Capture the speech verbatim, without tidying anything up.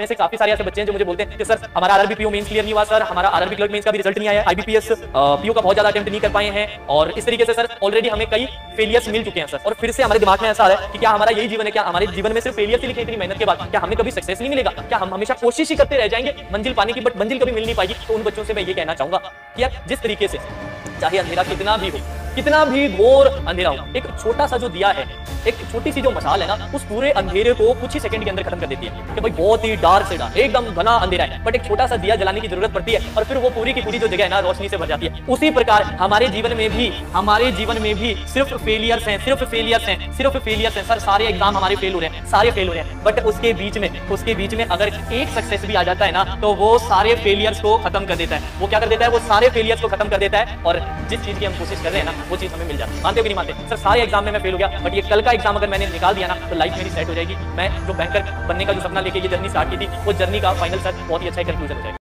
में से काफी सारे ऐसे बच्चे हैं जो मुझे बोलते हैं कि सर हमारा आरआरबी पीओ मेंस क्लियर नहीं हुआ, सर हमारा आरआरबी क्लर्क मेंस का भी रिजल्ट नहीं आया, आईबीपीएस पीओ का बहुत ज्यादा अटेम्प्ट नहीं कर पाए हैं, और इस तरीके से सर ऑलरेडी हमें कई फेलियर्स मिल चुके हैं सर। और फिर से हमारे दिमाग में ऐसा आ रहा है कि क्या हमारा यही जीवन है, क्या हमारे जीवन में सिर्फ फेलियर से लिखे इतनी मेहनत के बाद क्या हमें कभी सक्सेस नहीं मिलेगा, क्या हम हमेशा कोशिश ही करते रह जाएंगे मंजिल पाने की, बट मंजिल कभी मिल नहीं पाएगी। तो उन बच्चों से मैं ये कहना चाहूंगा कि यार जिस तरीके से चाहे अंधेरा कितना भी हो, कितना भी घोर अंधेरा हो, एक छोटा सा जो दिया है, एक छोटी सी जो मसाल है ना, उस पूरे अंधेरे को कुछ ही सेकंड के अंदर खत्म कर देती है। कि भाई बहुत ही डार्क से डार्क, एकदम घना अंधेरा है, बट एक छोटा सा दिया जलाने की जरूरत पड़ती है और फिर वो पूरी की पूरी जो जगह है ना रोशनी से भर जाती है। उसी प्रकार हमारे जीवन में भी हमारे जीवन में भी सिर्फ फेलियर्स हैं, सिर्फ फेलियर्स हैं, सिर्फ फेलियर्स हैं सर। सारे एग्जाम हमारे फेल हो रहे हैं, सारे फेल हो रहे हैं, बट उसके बीच में उसके बीच में अगर एक सक्सेस भी आ जाता है ना, तो वो सारे फेलियर्स को खत्म कर देता है। वो क्या कर देता है? वो सारे फेलियर्स को खत्म कर देता है और जिस चीज की हम कोशिश कर रहे हैं ना, वो चीज हमें मिल जाती है। मानते हो कि नहीं मानते? सर सारे एग्जाम में मैं फेल हो गया, बट ये कल का एग्जाम अगर मैंने निकाल दिया ना, तो लाइफ मेरी सेट हो जाएगी। मैं जो बैंकर बनने का जो सपना लेके ये जर्नी स्टार्ट की थी, वो जर्नी का फाइनल सर बहुत ही अच्छा कंक्लूजन हो जाएगा।